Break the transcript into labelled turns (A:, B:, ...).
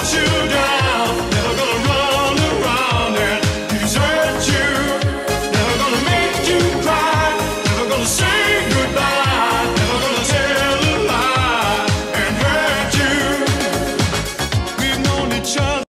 A: you down, never gonna run around and desert you, never gonna make you cry, never gonna say goodbye, never gonna tell a lie and hurt you. We've known each other